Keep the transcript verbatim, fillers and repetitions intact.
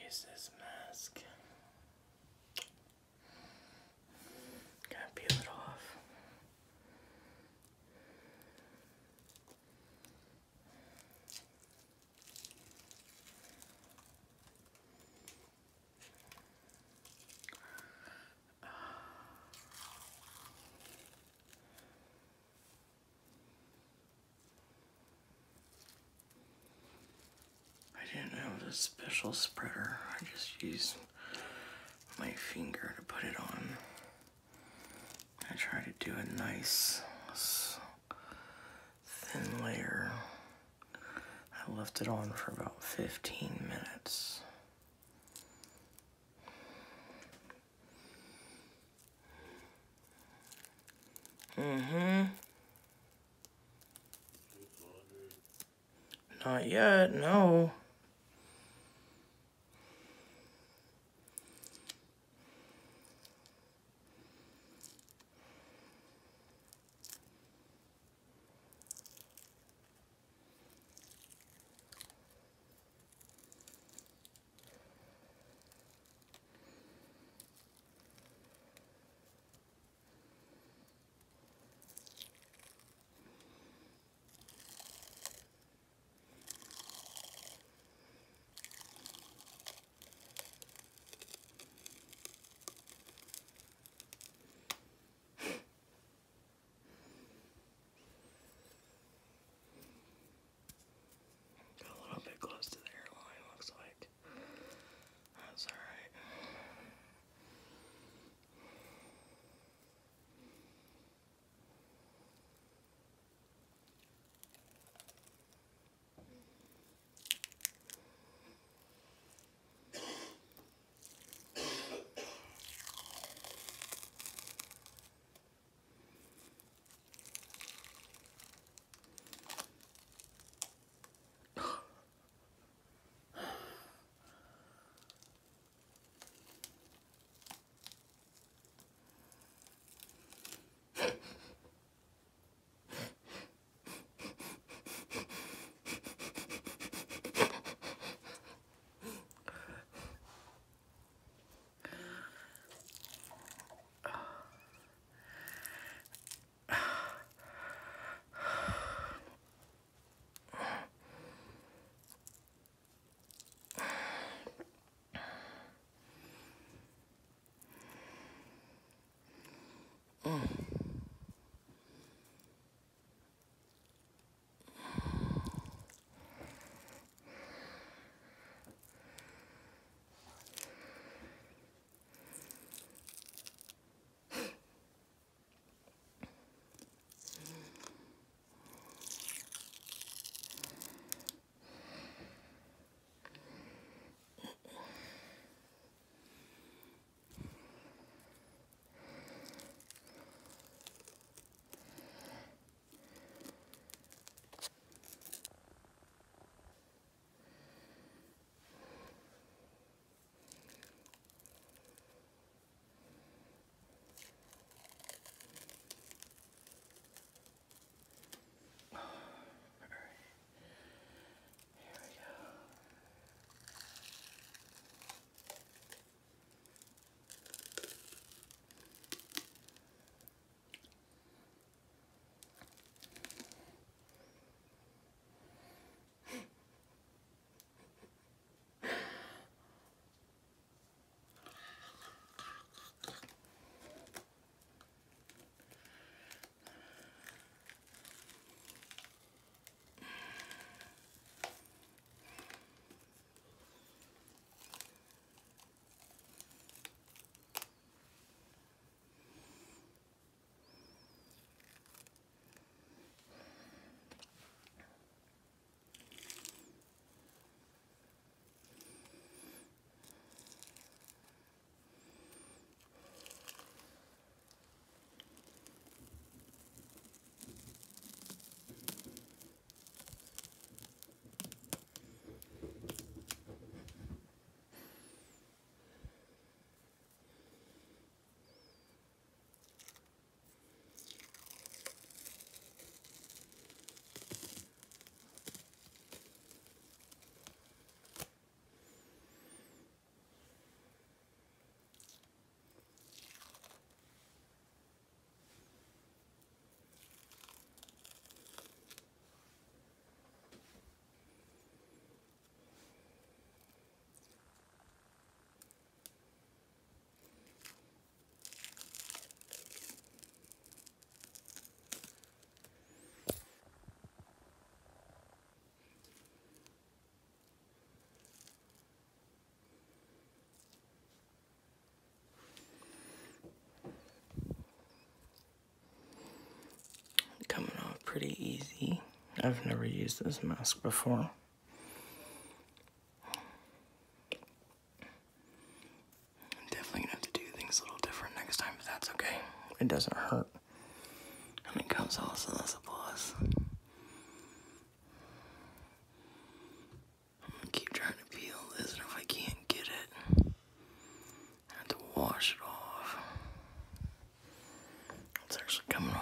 use this mask. Gotta peel it off. I didn't have a special spreader. I just used my finger to put it on. I try to do a nice thin layer. I left it on for about fifteen minutes. Mm-hmm. Not yet, no. pretty easy. I've never used this mask before. I'm definitely gonna have to do things a little different next time, but that's okay. It doesn't hurt. And it comes also as a plus. I'm gonna keep trying to peel this, and if I can't get it, I have to wash it off. It's actually coming